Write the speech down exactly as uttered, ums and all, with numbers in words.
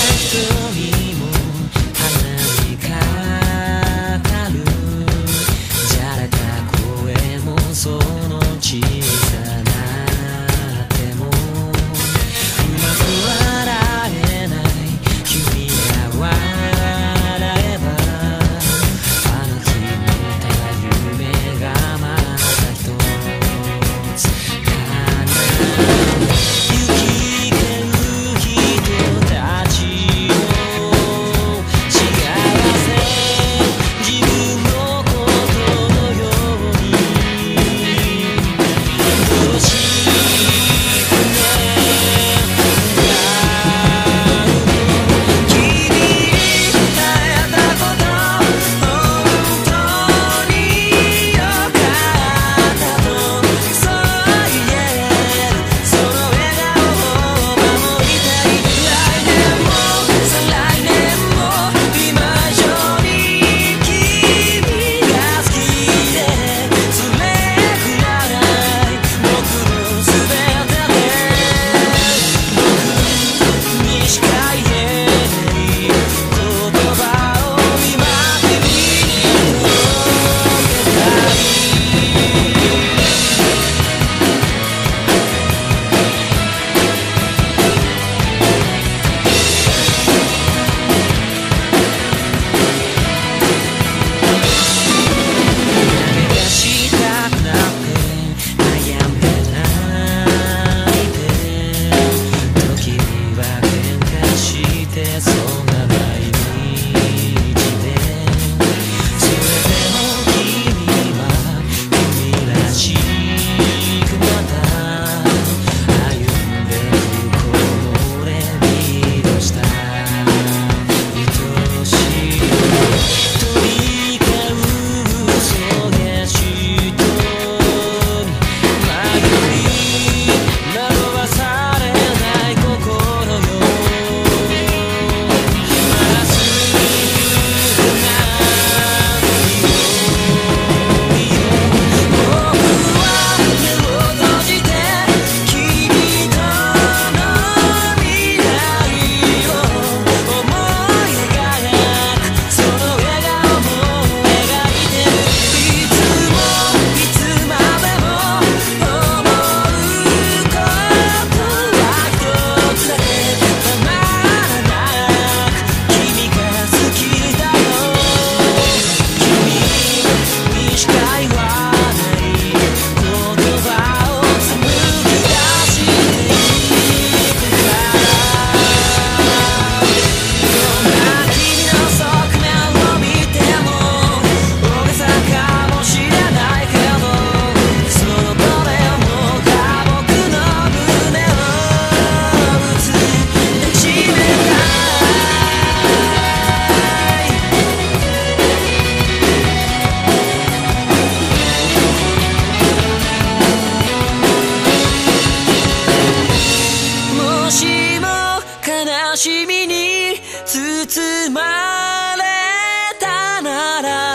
瞳も鼻にかかるじゃれた声もその小さな手もうまく笑えない君が笑えばあの日見た夢がまた一つ叶う行き交う人たちを幸せ自分のことのようにどうしてね願うの君に会えたこと本当によかったとそう言えるその笑顔を守りたい来年も再来年も今以上に君が好きでそれくらい僕の全てで僕にしか言えない言葉を今君に届けたい投げ出したくなって悩んで泣いて時には喧嘩してそんな毎日でそれでも君は君らしくまた歩んでくこの俺にどうした愛しい飛び交う嘘で人に迷い惑わされない心よまっすぐな匂いよ僕は目を閉じて君との未来を思い描くその笑顔も描いてるいつもいつまでも思うことは一つだけたまらなく君が好きだよ君にしか言わない言葉を紡ぎ出していくからどんな君の側面を見ても大げさかもしれないけどそのどれもが僕の胸を打つ抱きしめたいもしも悲しみに包まれたなら